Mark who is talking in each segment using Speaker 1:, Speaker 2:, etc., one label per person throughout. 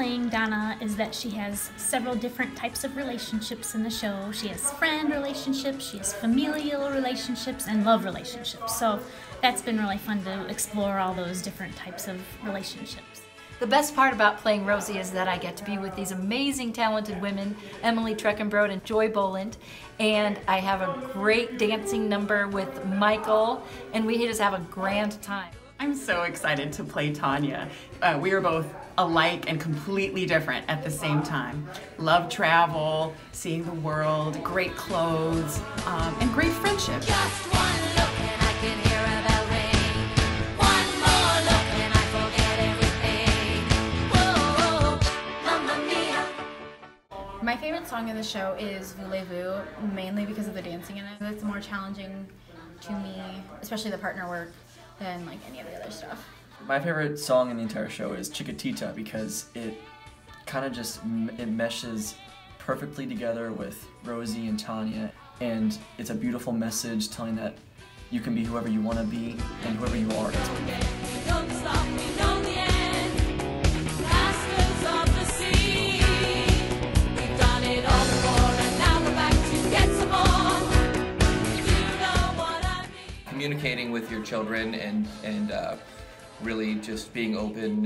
Speaker 1: playing Donna is that she has several different types of relationships in the show. She has friend relationships, she has familial relationships, and love relationships. So that's been really fun to explore all those different types of relationships.
Speaker 2: The best part about playing Rosie is that I get to be with these amazing talented women, Emily Treckenbrode and Joy Boland, and I have a great dancing number with Michael, and we just have a grand time.
Speaker 3: I'm so excited to play Tanya. We are both alike and completely different at the same time. Love travel, seeing the world, great clothes, and great friendship.
Speaker 4: Just one look and I can hear a bell ring. One more look and I forget everything. Whoa, Mamma Mia.
Speaker 5: My favorite song in the show is Ulvaeus, mainly because of the dancing in it. It's more challenging to me, especially the partner work, than like any of the other stuff.
Speaker 6: My favorite song in the entire show is Chiquitita because it kind of just it meshes perfectly together with Rosie and Tanya, and it's a beautiful message telling that you can be whoever you want to be and whoever you are.
Speaker 4: Don't stop, we know the end. Masters of the sea. We've done it all before and now we're back to get some more. You know what I mean.
Speaker 7: Communicating with your children and really just being open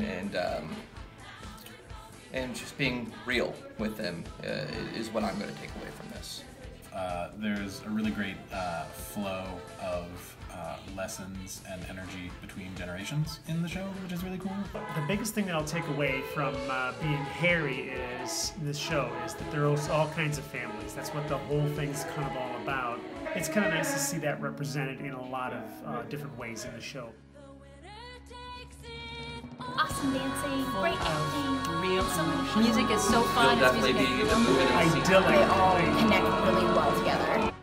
Speaker 7: and just being real with them is what I'm going to take away from this.
Speaker 8: There's a really great flow of lessons and energy between generations in the show, which is really cool.
Speaker 9: The biggest thing that I'll take away from being Harry is this show is that there's all kinds of families. That's what the whole thing's kind of all about. It's kind of nice to see that represented in a lot of different ways in the show.
Speaker 1: Awesome dancing, great acting,
Speaker 2: Real
Speaker 1: so many
Speaker 2: music is so fun.
Speaker 7: You'll definitely be a movie to see.
Speaker 9: Idyllic.
Speaker 5: They all connect really well together.